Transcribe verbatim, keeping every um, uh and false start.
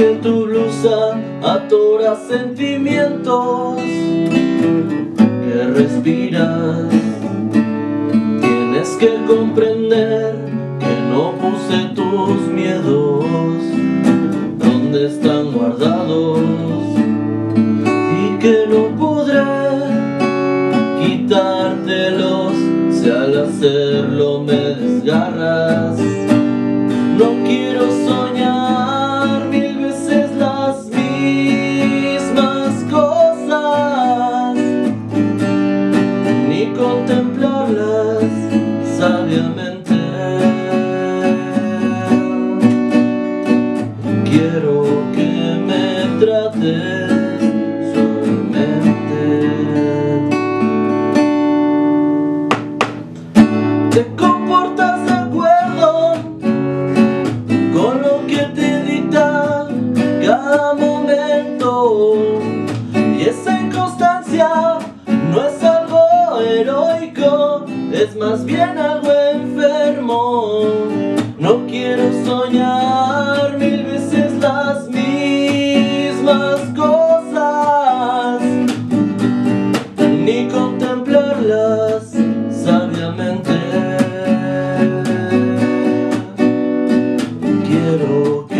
que tu blusa atora sentimientos que respiras. Tienes que comprender que no puse tus miedos donde están guardados y que no podré quitártelos si al hacerlo me desgarras. No quiero soñar mil veces las mismas cosas, ni contemplarlas sabiamente. Quiero que me trates suavemente. Te comportas de acuerdo con lo que te dicta cada momento, y esa inconstancia no es algo heroico, es más bien algo enfermo. No quiero soñar mil veces las mismas cosas, ni contemplarlas sabiamente. Quiero